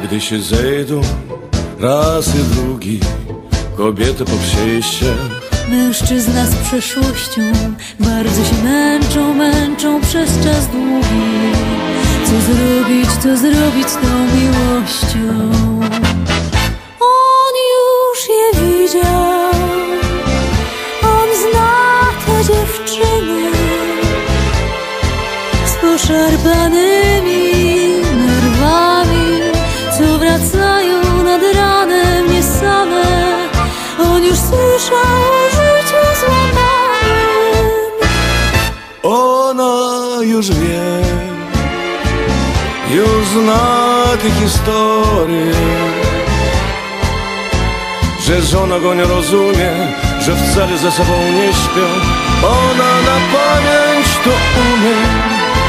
gdy się zejdą raz i drugi kobiety po przejściach, mężczyzna z przeszłością bardzo się męczą przez czas długi. Co zrobić z tą miłością? On już je widział, on zna te dziewczyny z poszarpanymi nerwami, co wracają nad ranem nie same. On już słyszał o życiu złamanym. Ona już wie, już zna te historie, że żona go nie rozumie, że wcale ze sobą nie śpią. Ona na pamięć to umie.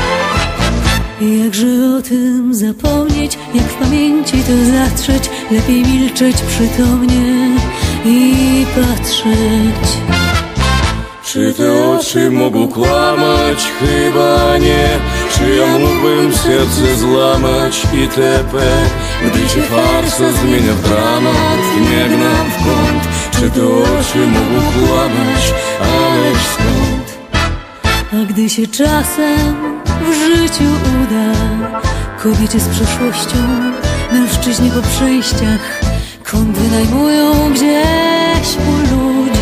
Jakże o tym zapomnieć, jak w pamięci to zatrzeć? Lepiej milczeć przytomnie i patrzeć. Czy te oczy mogą kłamać? Chyba nie. Czy ja mógłbym serce złamać itp., gdy się farsa zmienia w dramat i nie gnam w kąt? Czy te oczy mogą kłamać? Ależ skąd? A gdy się czasem w życiu uda kobiecie z przeszłością, mężczyźni po przejściach kąt wynajmują gdzieś u ludzi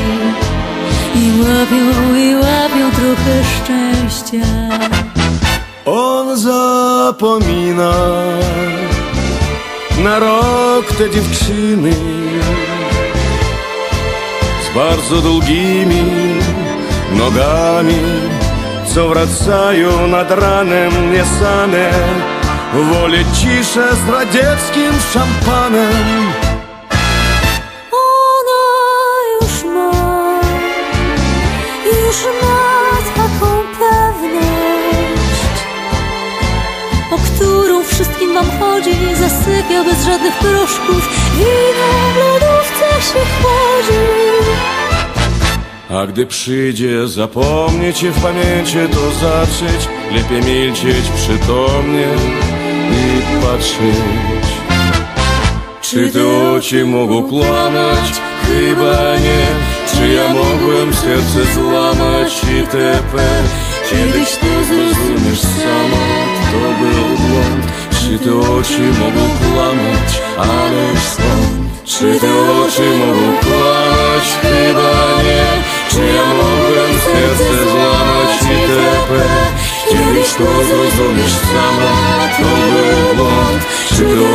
i łapią trochę szczęścia. On zapomina na rok te dziewczyny z bardzo długimi nogami, co wracają nad ranem niesane. Wolę ciszę z radzieckim szampanem. Ona już ma taką pewność, o którą wszystkim wam chodzi. Zasypia bez żadnych proszków, wino w lodówce się chłodzi. A gdy przyjdzie zapomnieć i w pamięci to zatrzeć, lepiej milczeć przytomnie i patrzeć. Czy te oczy mogą kłamać? Chyba nie. Czy ja mogłem serce złamać itp.? Kiedyś to zrozumiesz sama, to był błąd. Czy te oczy mogą kłamać? Ależ skąd? Czy te oczy mogą kłamać? Chyba nie. Czy ja mogłem serce złamać itp.? Kiedyś to zrozumiesz sama, to był błąd. Czy te